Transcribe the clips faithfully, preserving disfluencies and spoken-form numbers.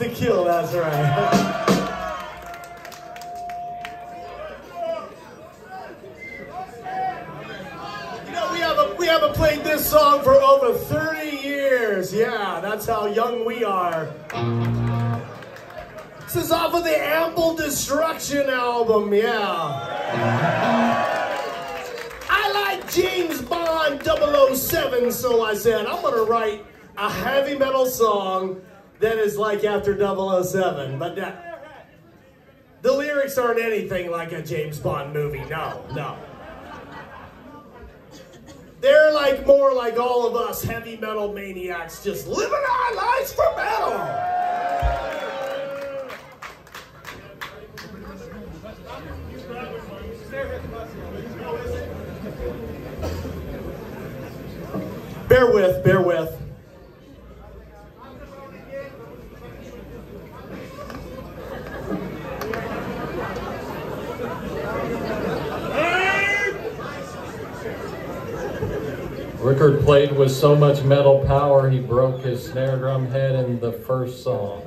to kill, that's right. You know, we haven't, we haven't played this song for over thirty years. Yeah, that's how young we are. This is off of the Ample Destruction album, yeah. I like James Bond double oh seven, so I said, I'm gonna write a heavy metal song that is like after double oh seven, but that, the lyrics aren't anything like a James Bond movie, no, no. They're like more like all of us heavy metal maniacs just living our lives for metal. Bear with, bear with. Rickard played with so much metal power, he broke his snare drum head in the first song.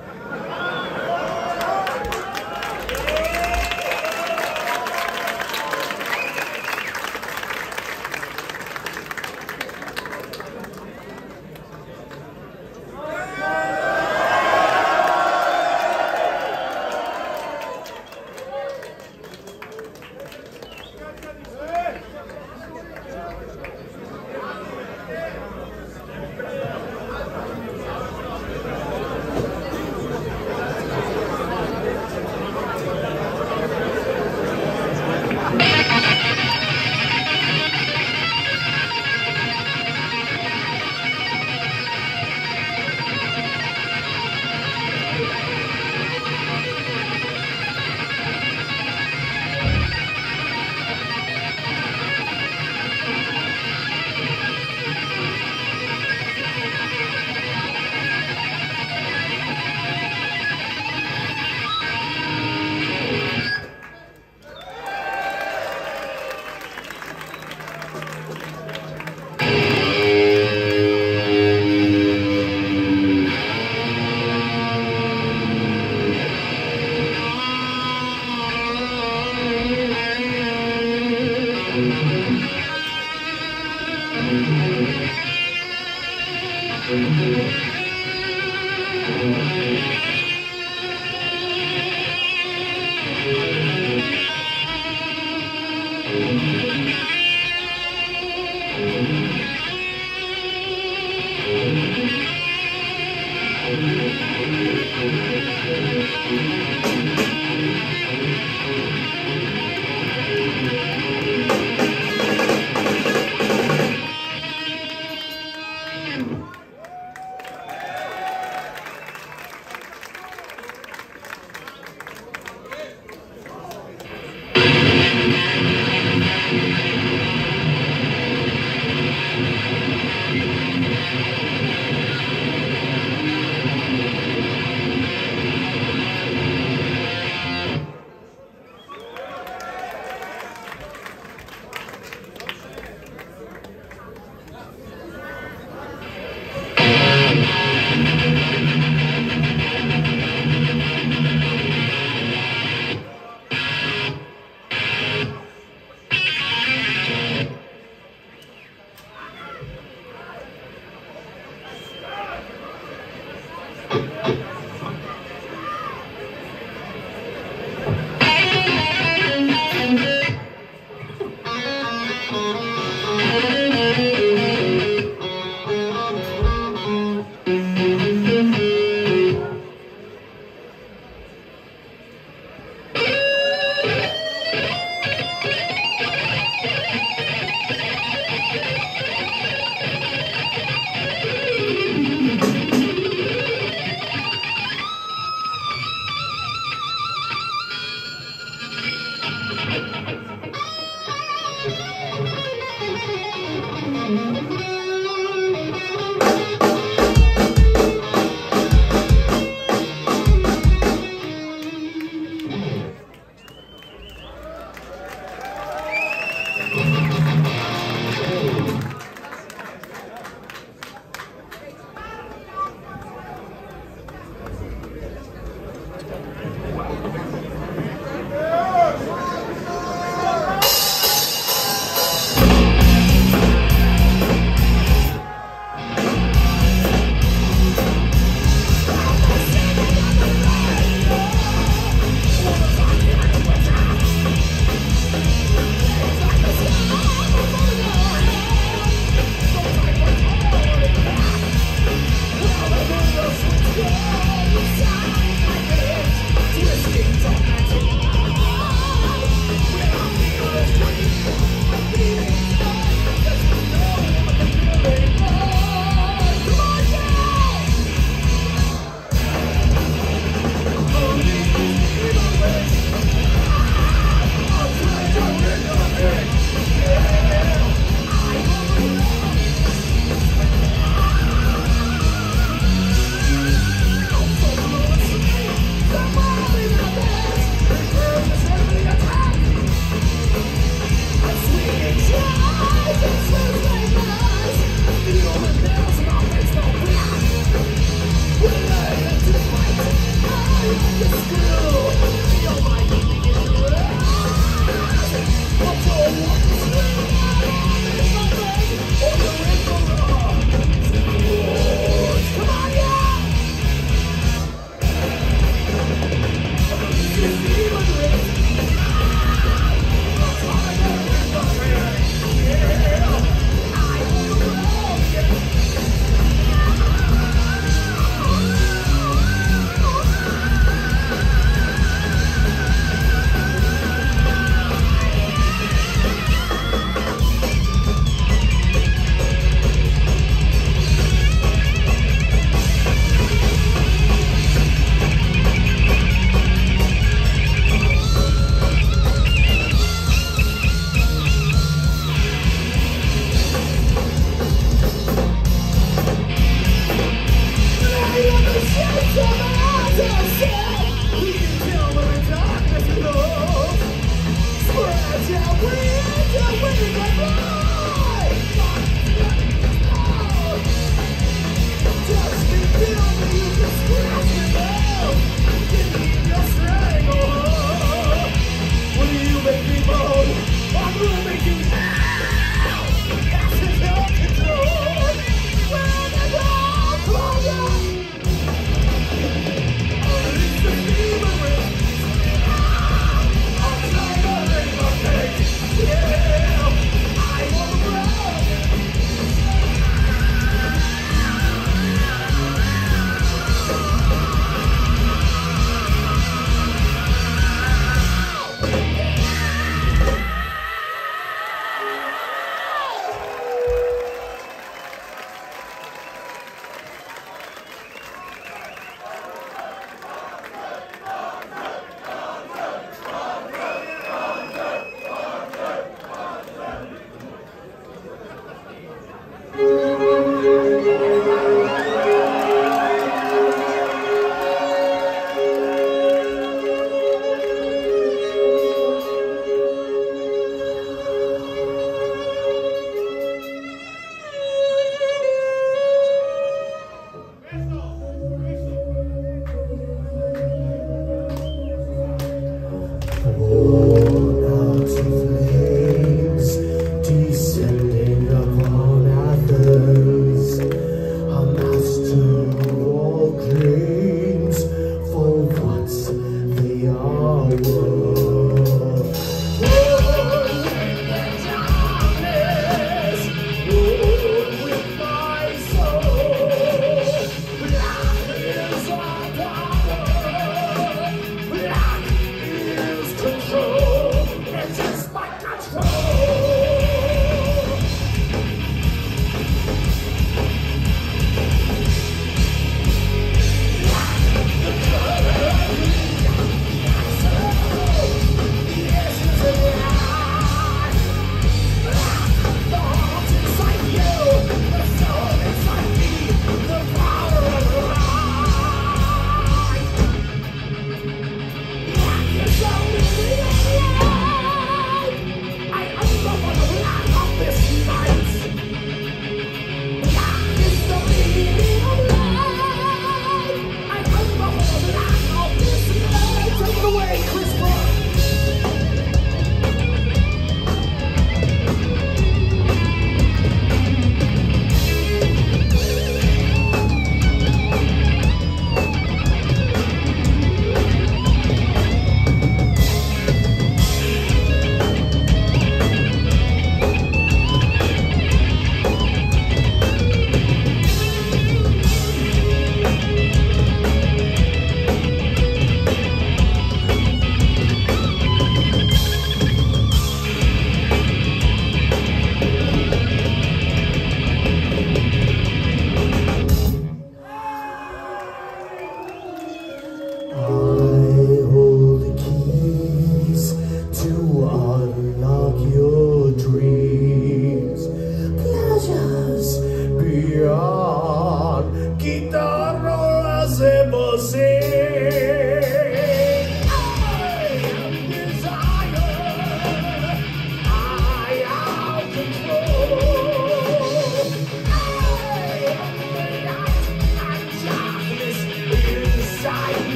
Yeah.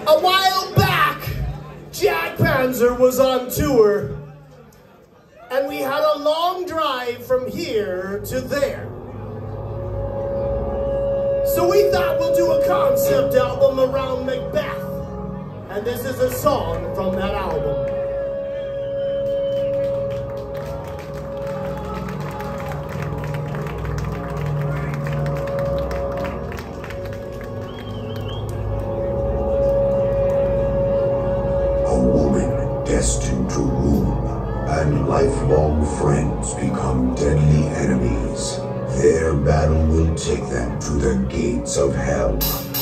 A while back, Jack Panzer was on tour, and we had a long drive from here to there. So we thought we'll do a concept album around Macbeth, and this is a song from that album. Destined to rule, and lifelong friends become deadly enemies. Their battle will take them to the gates of hell.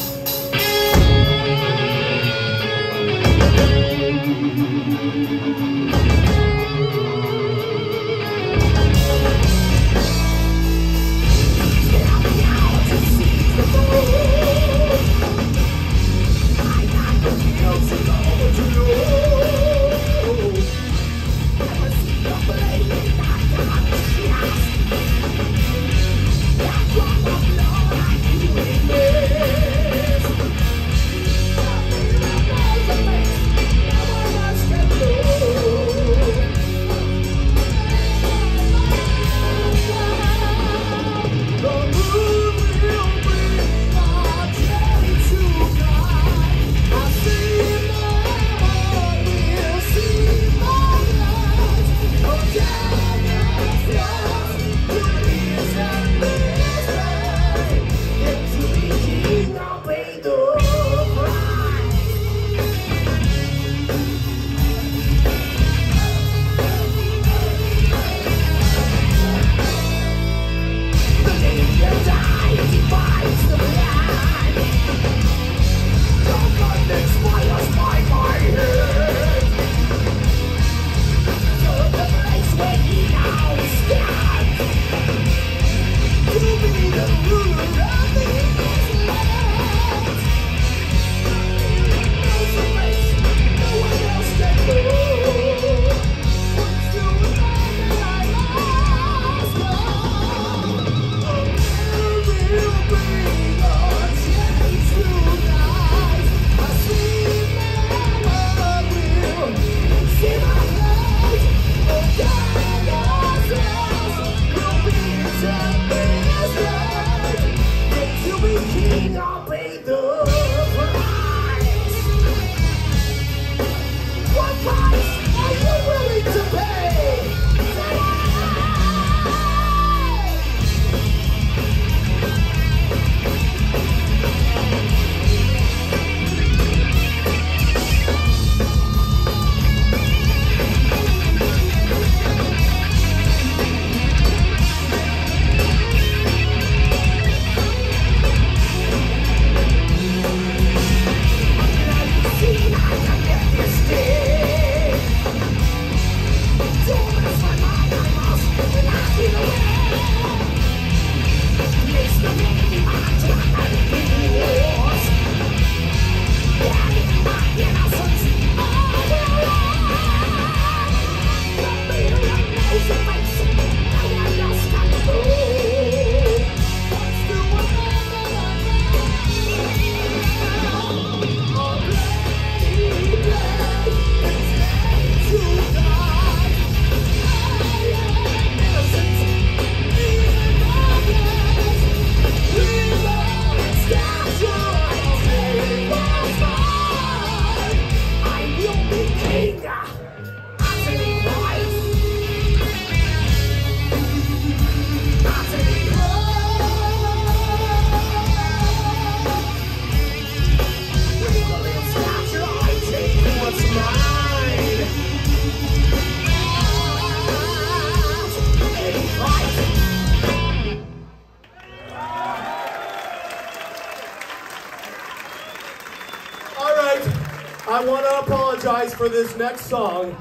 I want to apologize for this next song.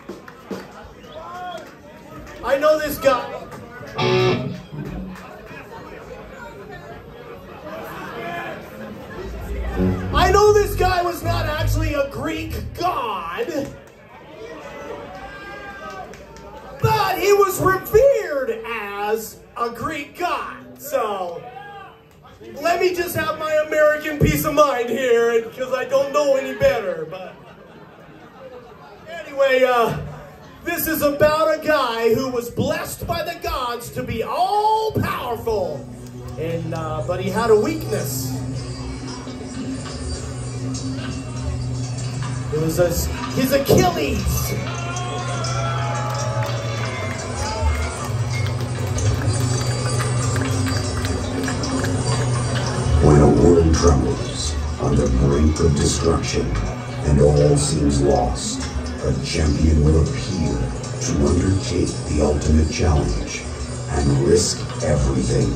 I know this guy. I know this guy was not actually a Greek god, but he was revered as a Greek god. So let me just have my American peace of mind here, because I don't know any better. But anyway, uh, this is about a guy who was blessed by the gods to be all powerful, and uh, but he had a weakness. It was a, his Achilles. When a world trembles on the brink of destruction and all seems lost, a champion will appear to undertake the ultimate challenge and risk everything.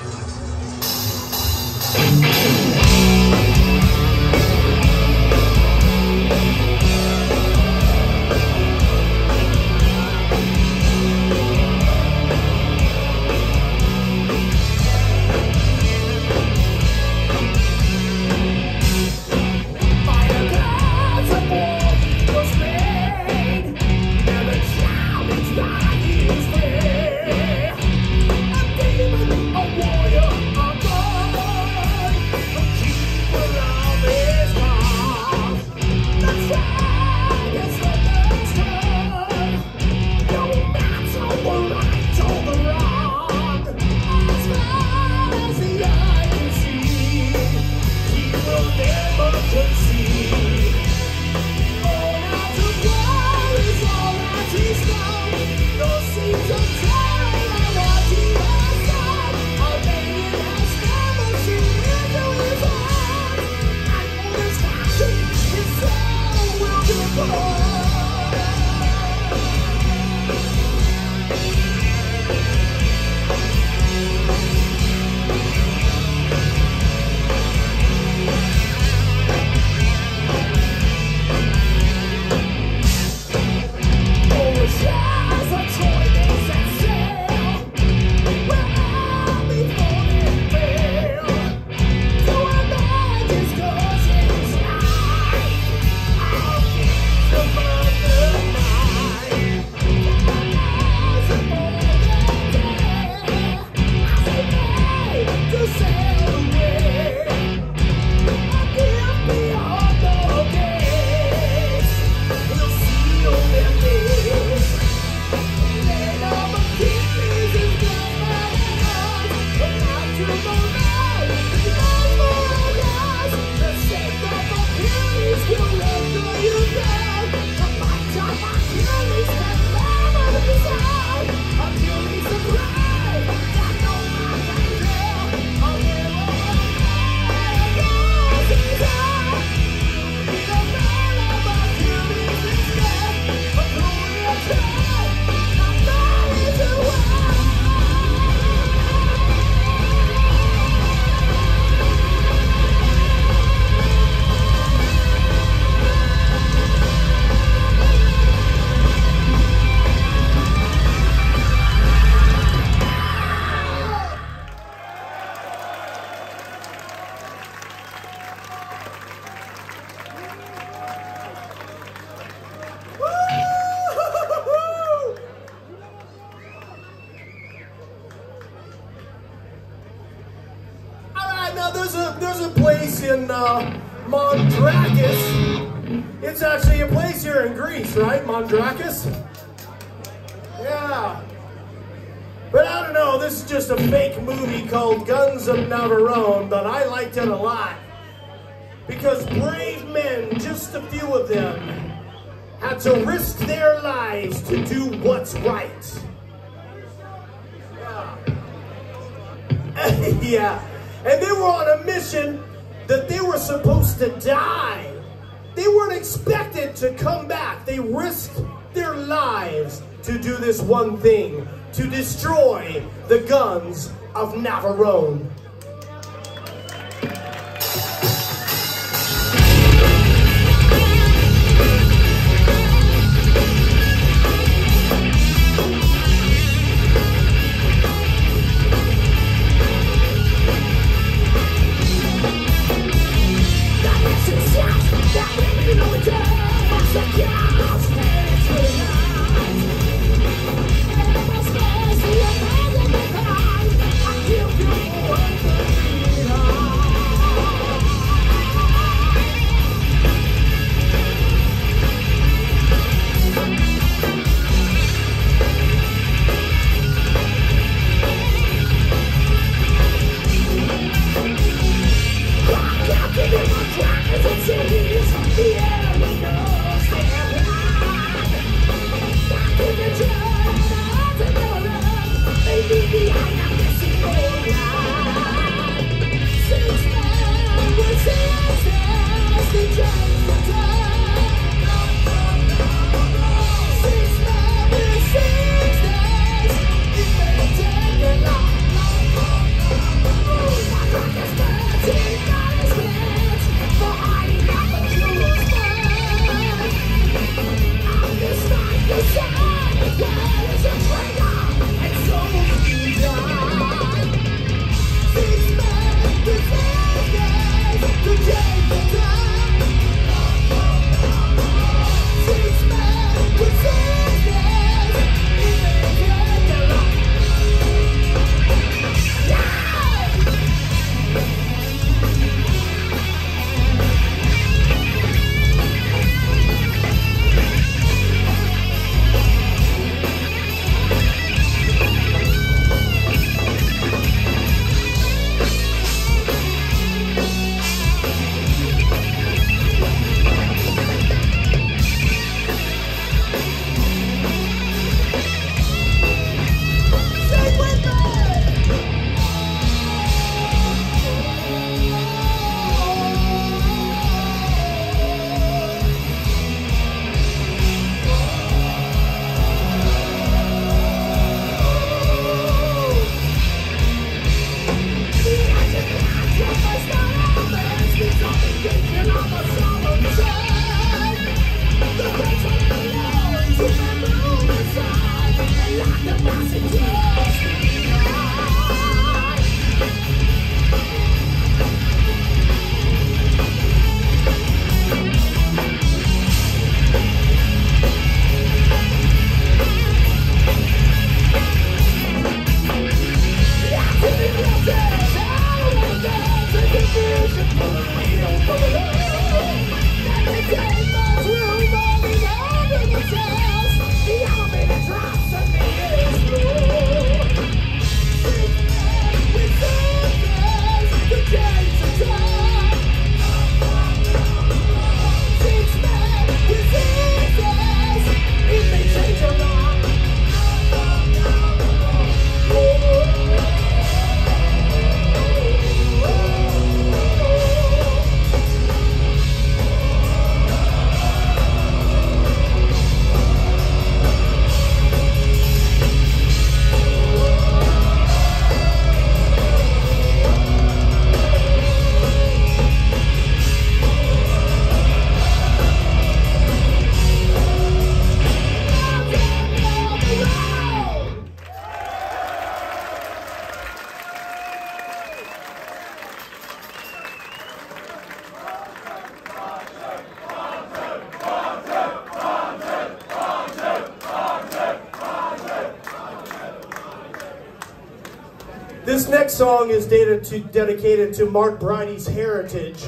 There's a, there's a place in uh, Mandrakis. It's actually a place here in Greece, right? Mandrakis? Yeah. But I don't know, this is just a fake movie called Guns of Navarone, but I liked it a lot. Because brave men, just a few of them, had to risk their lives to do what's right. Yeah. Yeah. And they were on a mission that they were supposed to die. They weren't expected to come back. They risked their lives to do this one thing, to destroy the guns of Navarone. I This next song is dated to, dedicated to Mark Bridie's heritage.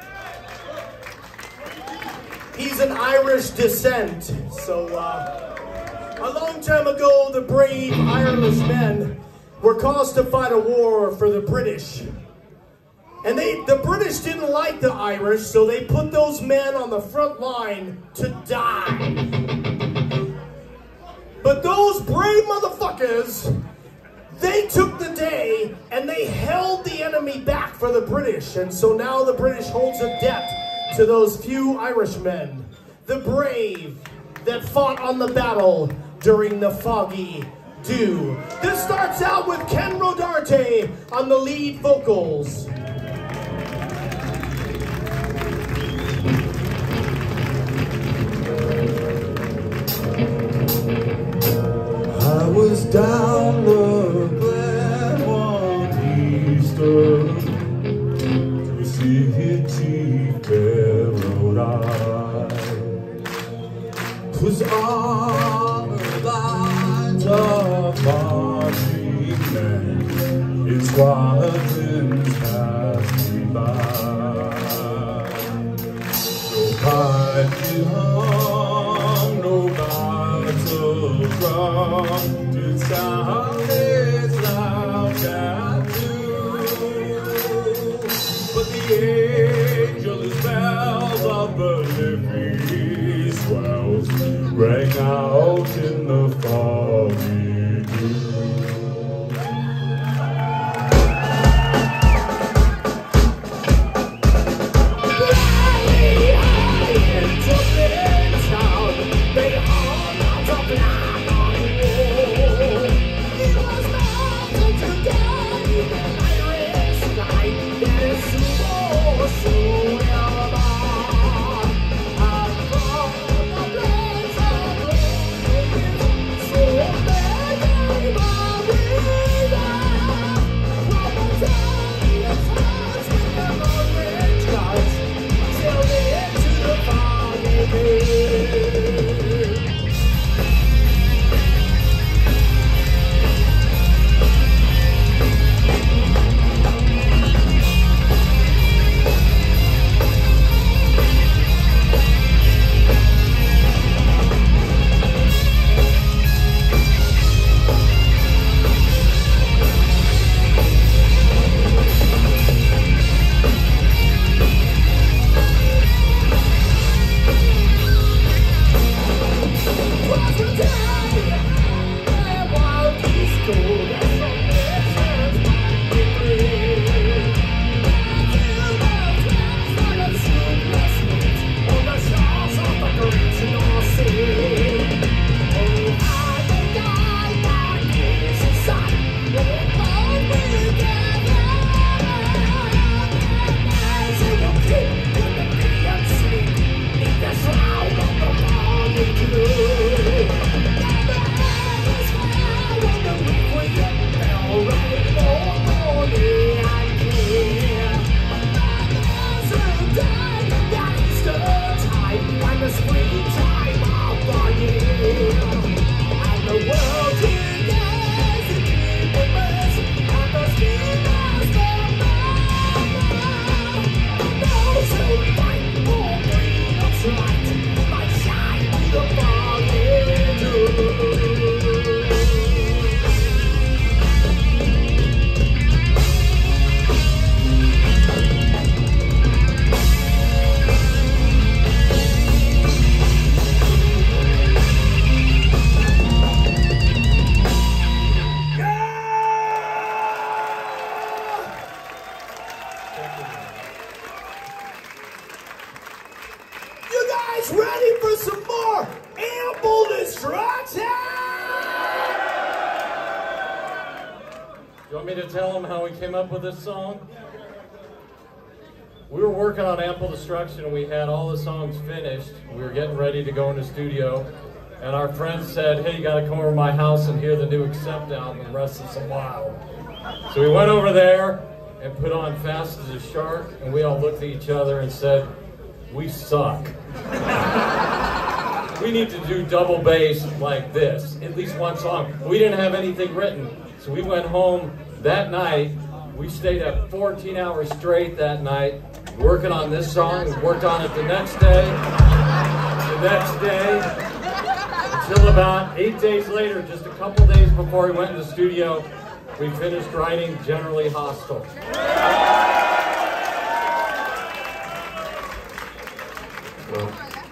He's an Irish descent, so uh, a long time ago the brave Irishmen were caused to fight a war for the British. And they, the British didn't like the Irish, so they put those men on the front line to die. But those brave motherfuckers, they took the day and they held the enemy back for the British. And so now the British holds a debt to those few Irishmen, the brave that fought on the battle during the foggy dew. This starts out with Ken Rodarte on the lead vocals. I was down the Glen one Easter to see Chief Bear Rhode Island. 'Twas on the lines of marching men, his squadrons passed me by. No pipe hung, no battle drum to sound its loud tattoo. But the angels' bells of Belifree swells rang out in the foggy dew. Ready for some more Ample Destruction? You want me to tell them how we came up with this song? We were working on Ample Destruction and we had all the songs finished. We were getting ready to go in the studio and our friend said, hey, you gotta come over to my house and hear the new Accept album, Rest is a Wild. So we went over there and put on Fast as a Shark and we all looked at each other and said, we suck. We need to do double bass like this, at least one song. We didn't have anything written, so we went home, that night, we stayed up fourteen hours straight that night, working on this song. We worked on it the next day, the next day, until about eight days later, just a couple days before we went in the studio, we finished writing Generally Hostile. Well,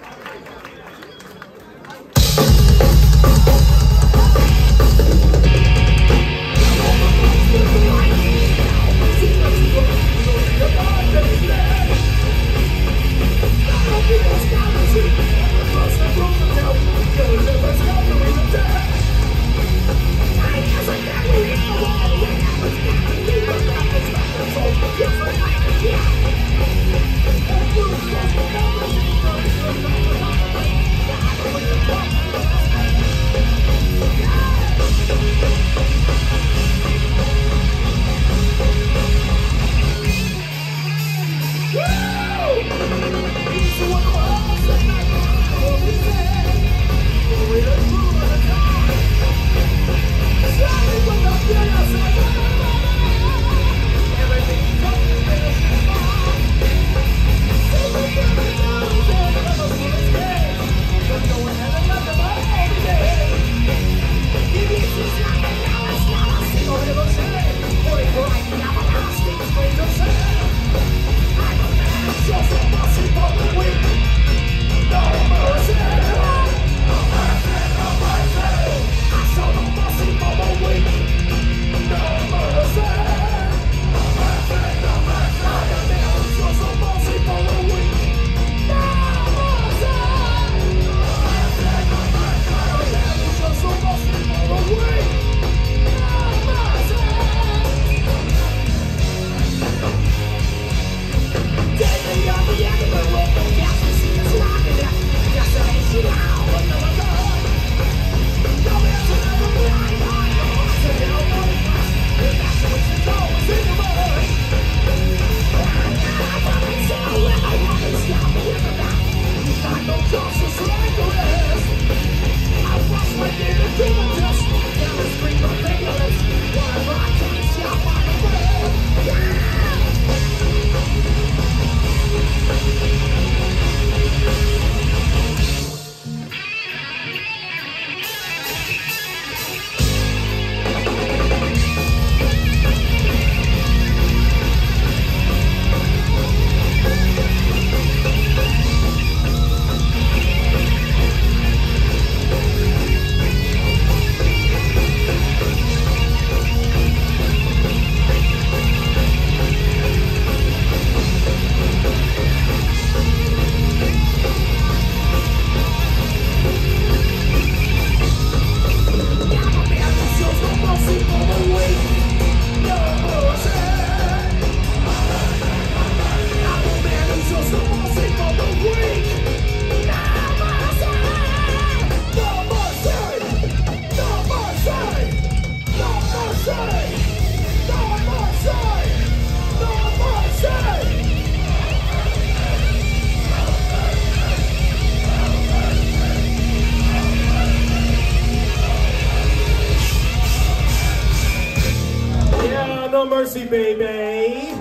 No mercy, baby.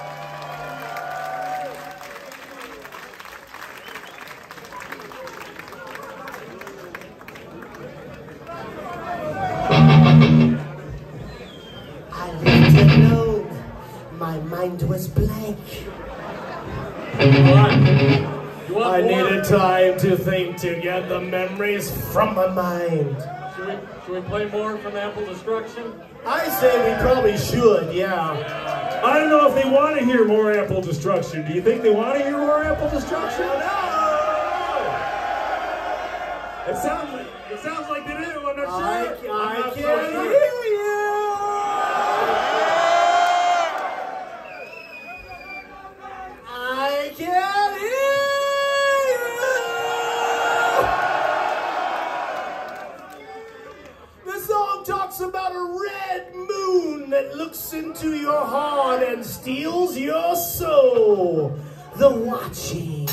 I lived alone. My mind was blank. I needed time to think to get the memories from my mind. Should we, should we play more from Ample Destruction? I say we probably should, yeah. I don't know if they want to hear more Ample Destruction. Do you think they want to hear more Ample Destruction? No! It sounds like, it sounds like they do. I'm not I, sure. I I'm not so can't sure. hear you! I can't hear you! The song talks about a red moon that looks into your heart and steals your soul. The Watching.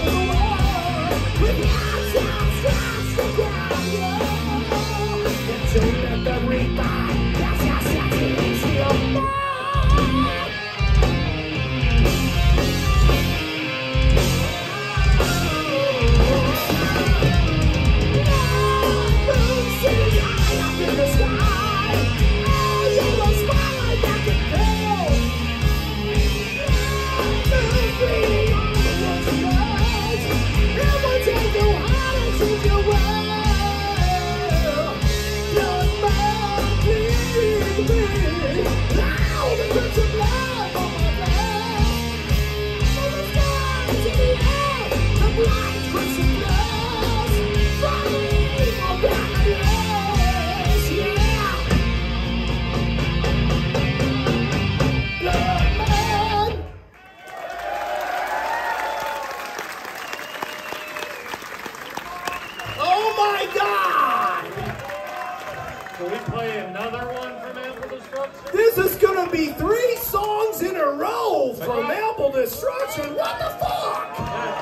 This is gonna be three songs in a row from Ample Destruction. What the fuck?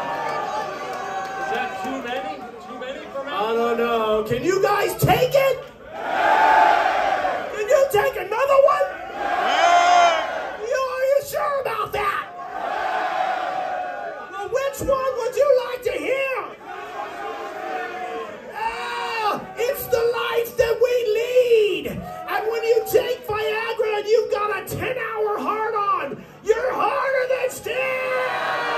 Is that too many? Too many from Ample? I don't know. Can you guys take it? Can you take another one? You, are you sure about that? Well, which one would you like to hear? Ah, it's the life that we lead. And when you take Viagra and you've got a ten hour hard on, you're harder than steel!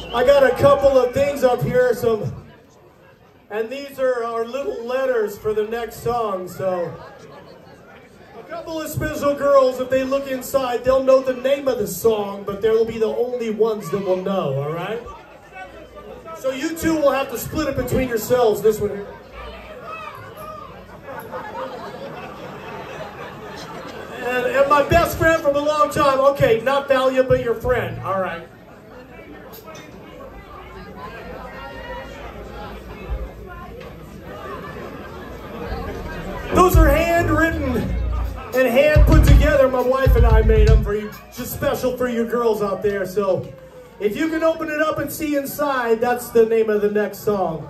I got a couple of things up here, some, and these are our little letters for the next song. So, a couple of special girls, if they look inside, they'll know the name of the song, but they'll be the only ones that will know, all right? So you two will have to split it between yourselves, this one here. And, and my best friend from a long time, okay, not Thalia, but your friend, all right. Those are handwritten and hand put together. My wife and I made them for you, just special for you girls out there. So if you can open it up and see inside, that's the name of the next song.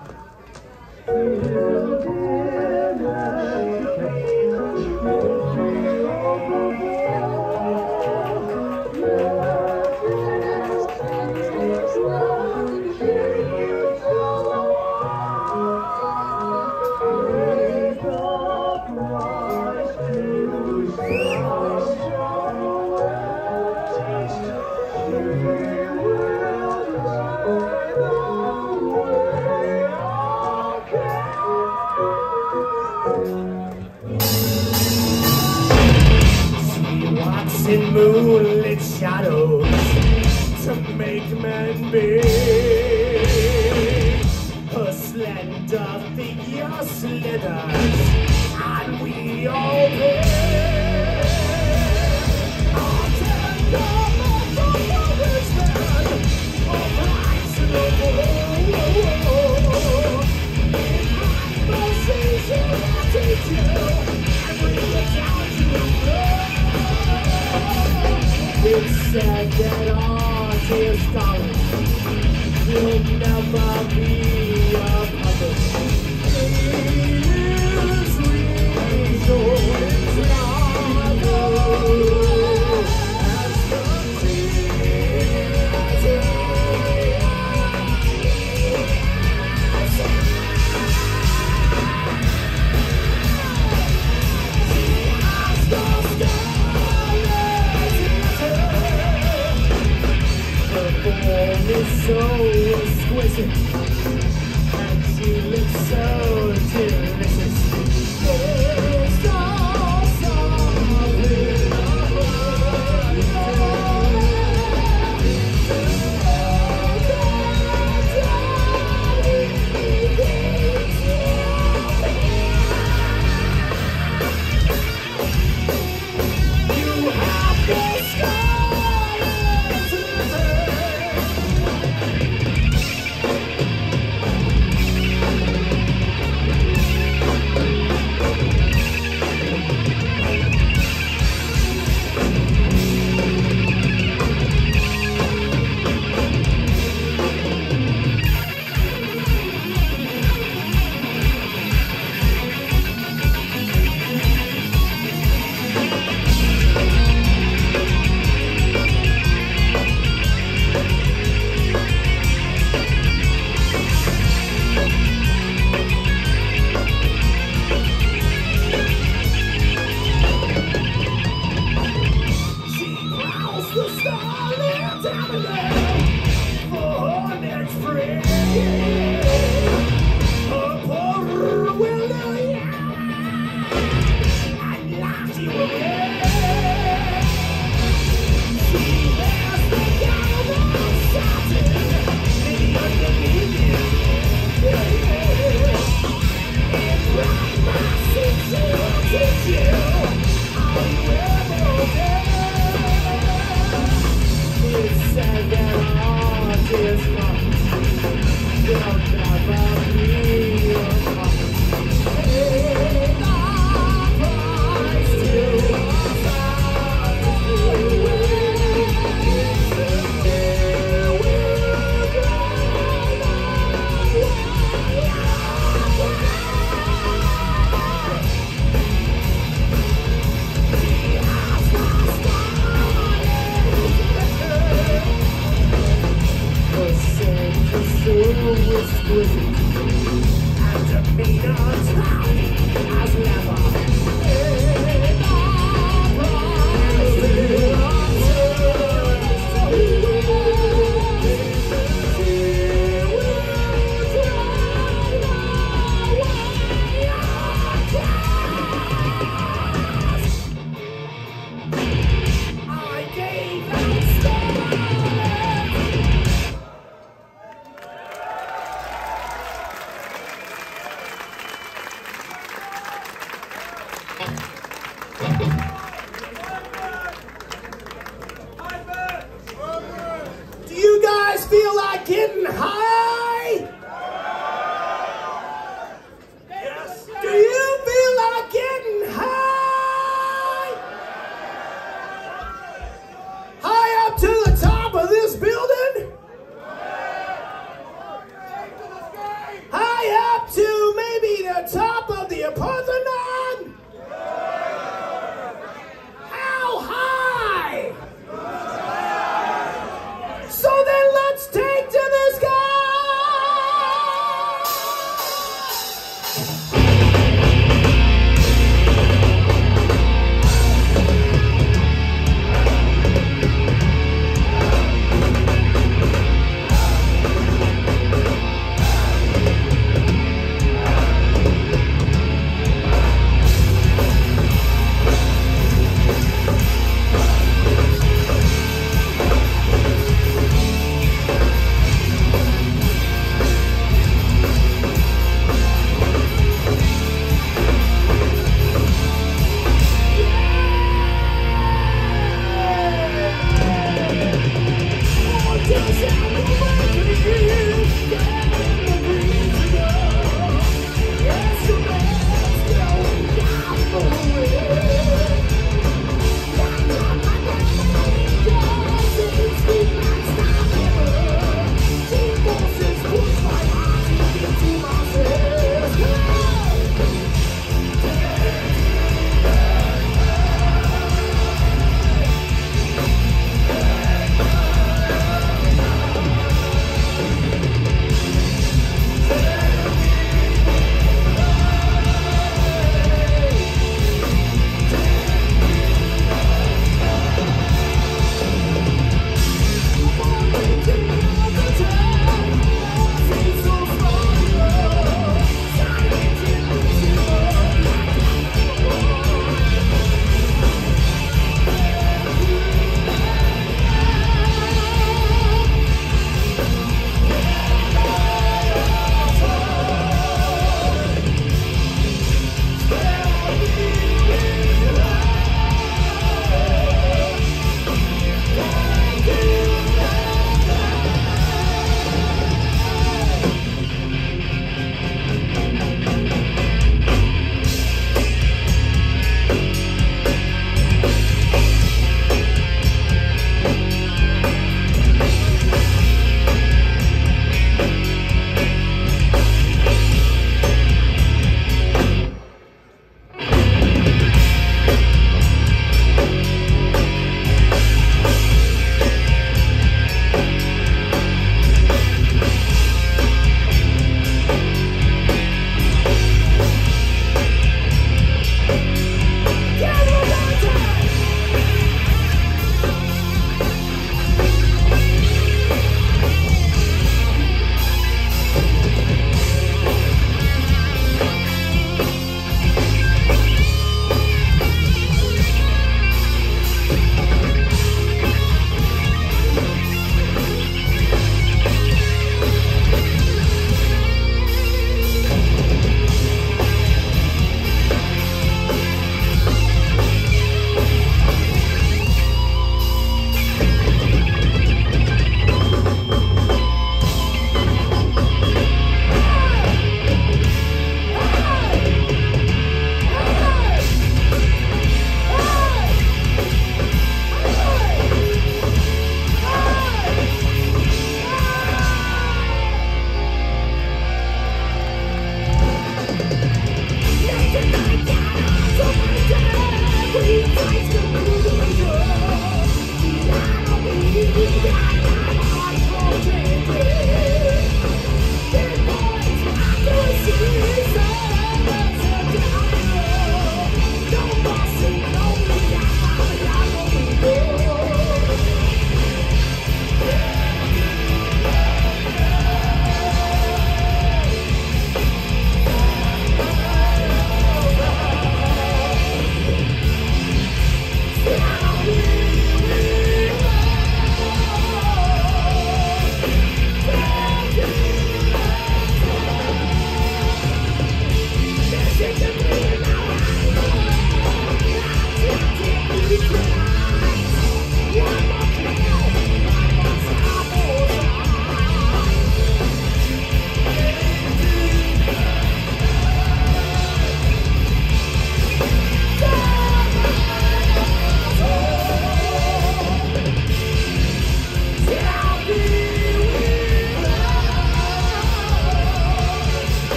In moonlit shadows to make men big, her slender figure slithers and we all pay. Our tender metropolitan of reasonable in mercy to teach you and bring you down to the floor. It's said that art is college will never be a puppet. Please rejoice not as the so exquisite.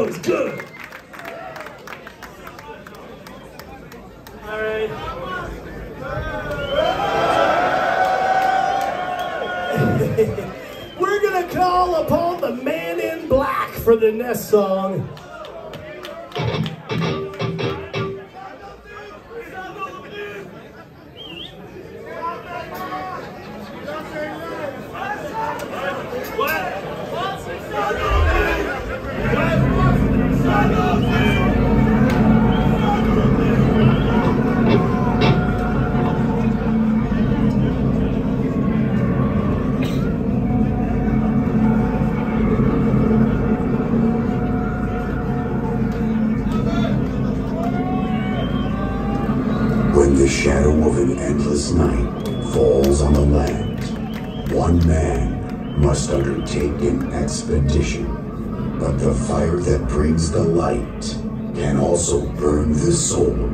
one's good. All right. We're gonna call upon the man in black for the next song. When the shadow of an endless night falls on the land, one man must undertake an expedition. But the fire that brings the light can also burn the soul.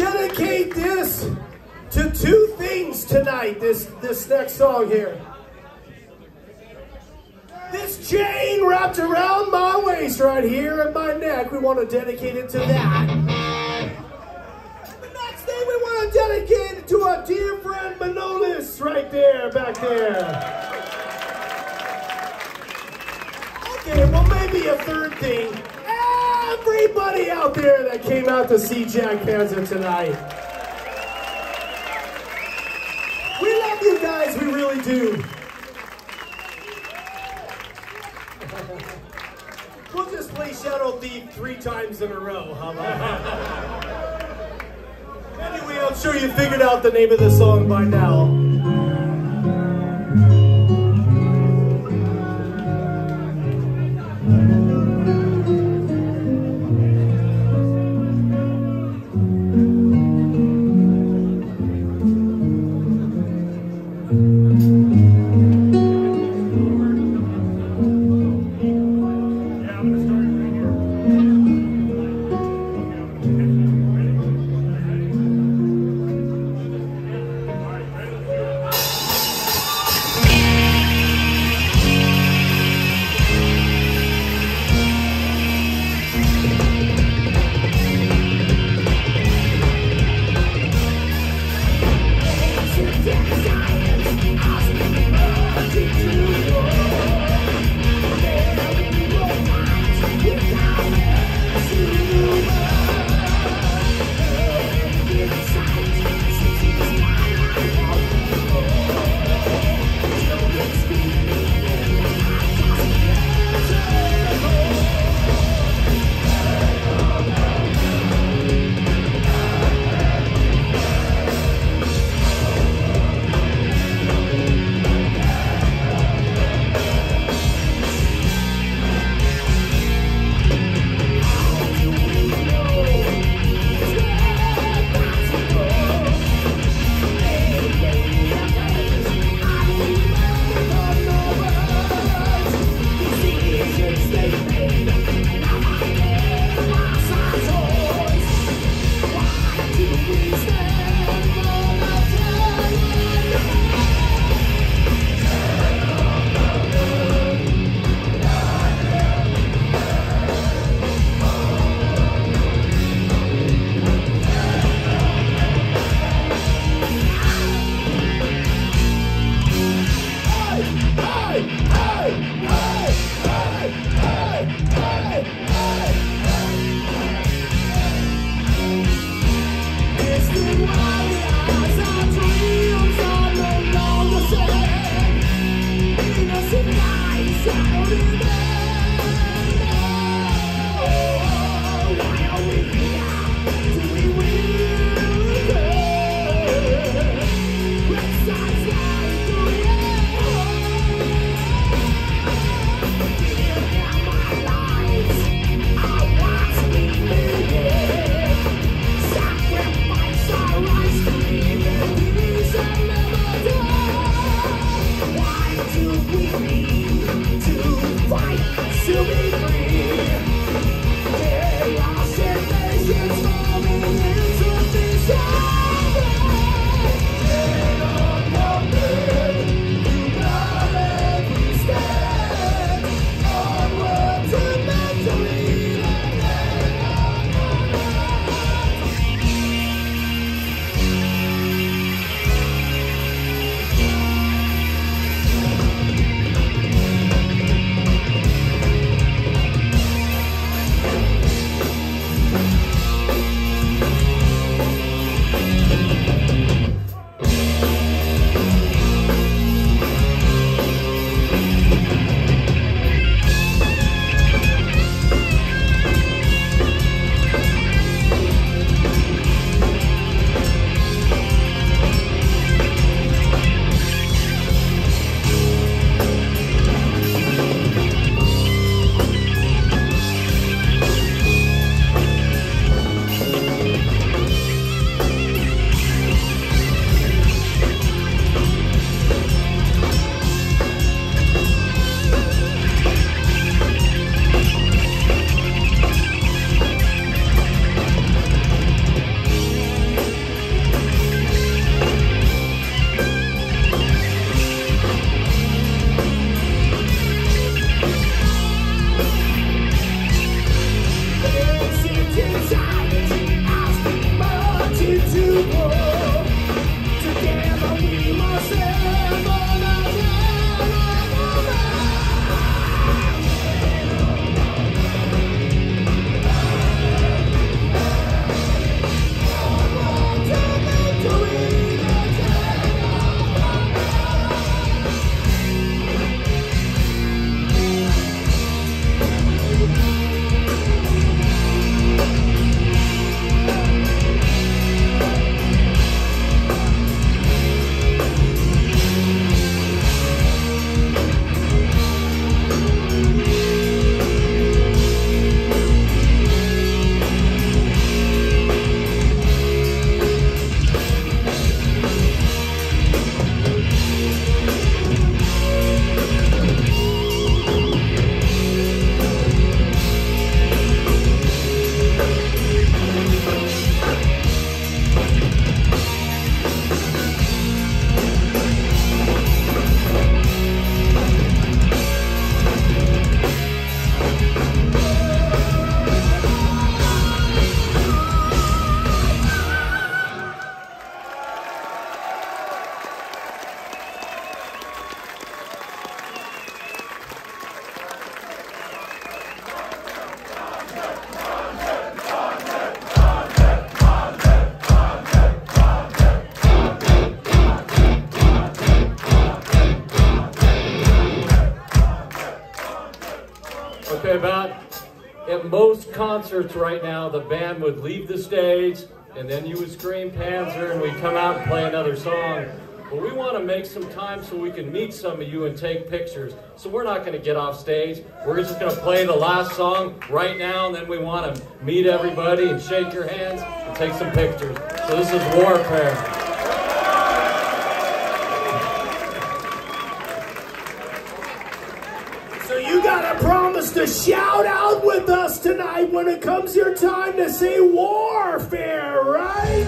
dedicate this to two things tonight, this, this next song here. This chain wrapped around my waist right here at my neck, we want to dedicate it to that. The next thing we want to dedicate it to our dear friend Manolis right there, back there. Okay, well maybe a third thing. Everybody out there that came out to see Jack Panzer tonight. We love you guys, we really do. We'll just play Shadow Thief three times in a row, how about that? Anyway, I'm sure you figured out the name of the song by now. It's been most concerts right now, the band would leave the stage, and then you would scream Panzer, and we'd come out and play another song. But we want to make some time so we can meet some of you and take pictures. So we're not going to get off stage. We're just going to play the last song right now, and then we want to meet everybody and shake your hands and take some pictures. So this is Warfare. So you got to promise to shout out with us tonight when it comes your time to say Warfare, right?